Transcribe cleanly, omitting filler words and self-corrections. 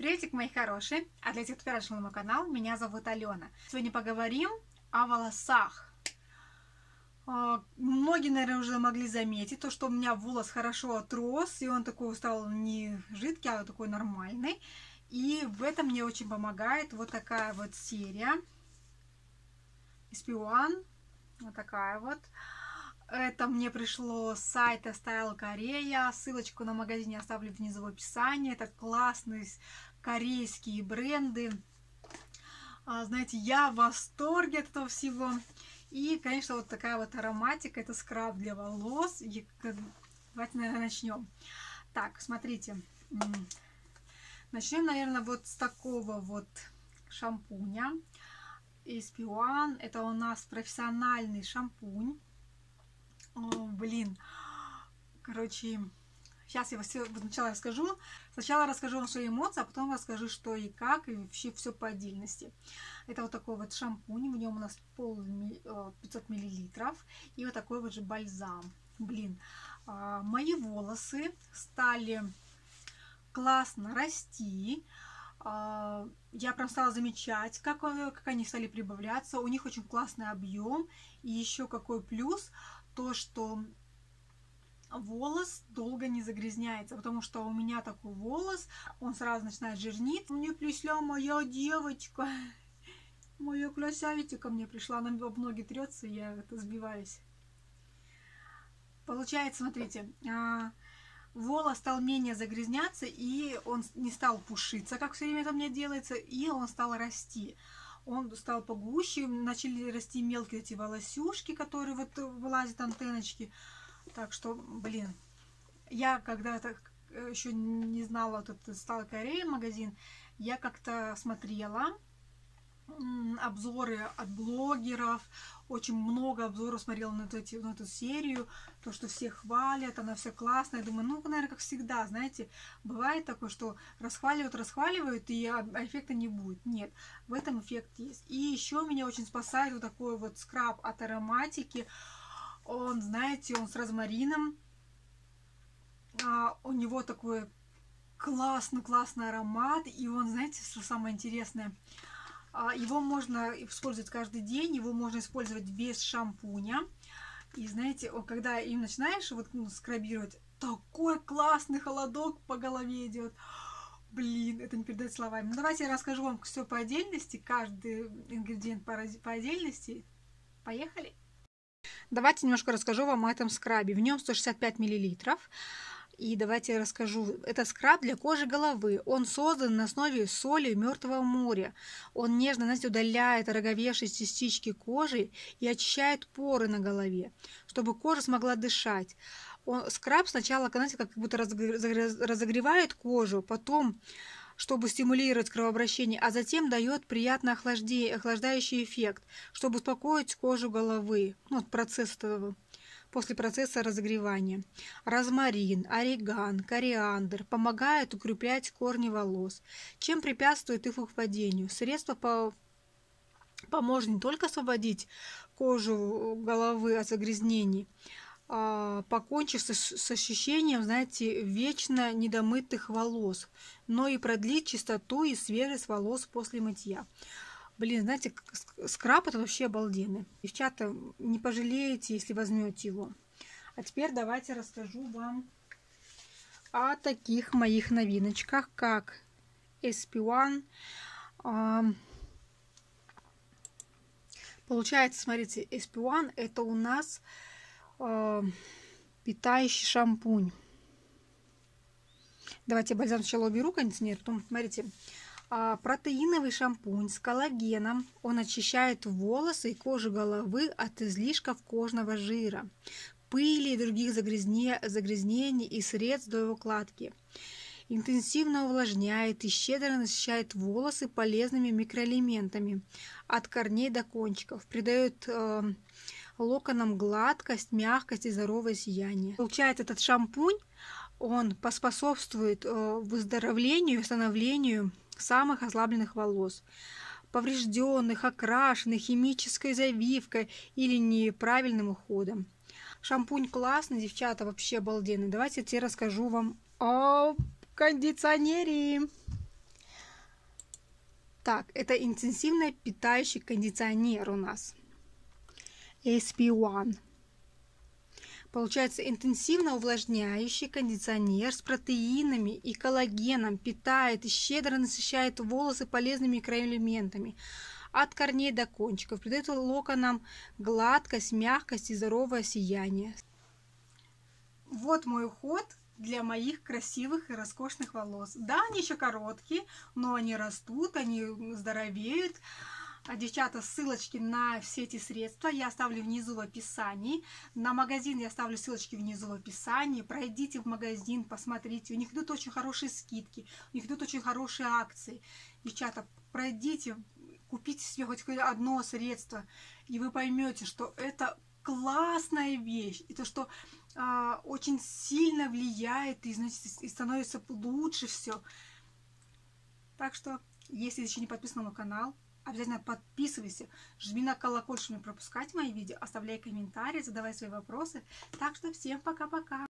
Приветик, мои хорошие! А для тех, кто первый пришел на мой канал, меня зовут Алена. Сегодня поговорим о волосах. Многие, наверное, уже могли заметить то, что у меня волос хорошо отрос, и он такой стал не жидкий, а такой нормальный. И в этом мне очень помогает вот такая вот серия SP1. Вот такая вот. Это мне пришло с сайта Style Korea. Ссылочку на магазин я оставлю внизу в описании. Это классные корейские бренды. Знаете, я в восторге от этого всего. И, конечно, вот такая вот ароматика. Это скраб для волос. И давайте, наверное, начнем. Так, смотрите. Начнем, наверное, вот с такого вот шампуня. SP1. Это у нас профессиональный шампунь. Блин, короче, сейчас я все сначала расскажу. Сначала расскажу вам свои эмоции, а потом расскажу, что и как, и вообще все по отдельности. Это вот такой вот шампунь, в нем у нас 500 мл, и вот такой вот же бальзам. Блин, мои волосы стали классно расти. Я прям стала замечать, как они стали прибавляться. У них очень классный объем. И еще какой плюс, то, что волос долго не загрязняется, потому что у меня такой волос, он сразу начинает жирнить. Мне пришла моя девочка, моя красавица ко мне пришла, она об ноги трется, и я сбиваюсь. Получается, смотрите, волос стал менее загрязняться, и он не стал пушиться, как все время это мне делается, и он стал расти. Он стал погуще, начали расти мелкие эти волосюшки, которые вот вылазят антенночки. Так что, блин, я когда-то еще не знала, вот это Style Korea магазин, я как-то смотрела обзоры от блогеров, очень много обзоров смотрела на эту серию, то, что все хвалят, она все классная. Я думаю, ну, наверное, как всегда, знаете, бывает такое, что расхваливают, и эффекта не будет. Нет, в этом эффект есть. И еще меня очень спасает вот такой вот скраб от ароматики. Он, знаете, он с розмарином. У него такой классный аромат, и он, знаете, что самое интересное, его можно использовать каждый день, его можно использовать без шампуня. И знаете, когда им начинаешь вот скрабировать, такой классный холодок по голове идет. Блин, это не передать словами. Ну, давайте я расскажу вам все по отдельности, каждый ингредиент по отдельности. Поехали! Давайте немножко расскажу вам о этом скрабе. В нем 165 мл. И давайте я расскажу. Это скраб для кожи головы. Он создан на основе соли Мертвого моря. Он нежно, знаете, удаляет роговевшие частички кожи и очищает поры на голове, чтобы кожа смогла дышать. Скраб сначала, знаете, как будто разогревает кожу, потом, чтобы стимулировать кровообращение, а затем дает приятно охлаждающий эффект, чтобы успокоить кожу головы. Ну, процесс этого. После процесса разогревания. Розмарин, ореган, кориандр помогают укреплять корни волос, чем препятствует их выпадению. Средство поможет не только освободить кожу головы от загрязнений, покончив с ощущением, знаете, вечно недомытых волос, но и продлить чистоту и свежесть волос после мытья. Блин, знаете, скраб это вообще обалденный. Девчата, не пожалеете, если возьмете его. А теперь давайте расскажу вам о таких моих новиночках, как SP1. Получается, смотрите, SP1 это у нас питающий шампунь. Давайте я бальзам сначала уберу кондиционер, потом, смотрите. Протеиновый шампунь с коллагеном. Он очищает волосы и кожу головы от излишков кожного жира, пыли и других загрязнений и средств для укладки. Интенсивно увлажняет и щедро насыщает волосы полезными микроэлементами от корней до кончиков. Придает локонам гладкость, мягкость и здоровое сияние. Получается, этот шампунь, он поспособствует выздоровлению и становлению самых ослабленных волос, поврежденных, окрашенных химической завивкой или неправильным уходом. Шампунь классный, девчата, вообще обалденный. Давайте теперь расскажу вам о кондиционере. Так, это интенсивно питающий кондиционер у нас. SP1. Получается, интенсивно увлажняющий кондиционер с протеинами и коллагеном питает и щедро насыщает волосы полезными микроэлементами от корней до кончиков, придает локонам гладкость, мягкость и здоровое сияние. Вот мой уход для моих красивых и роскошных волос. Да, они еще короткие, но они растут, они здоровеют. Девчата, ссылочки на все эти средства я оставлю внизу в описании. На магазин я оставлю ссылочки внизу в описании. Пройдите в магазин, посмотрите. У них идут очень хорошие скидки, у них идут очень хорошие акции. Девчата, пройдите, купите себе хоть одно средство, и вы поймете, что это классная вещь. И то, что очень сильно влияет и, знаете, и становится лучше все. Так что, если еще не подписан на канал, обязательно подписывайся, жми на колокольчик, чтобы не пропускать мои видео, оставляй комментарии, задавай свои вопросы. Так что всем пока-пока!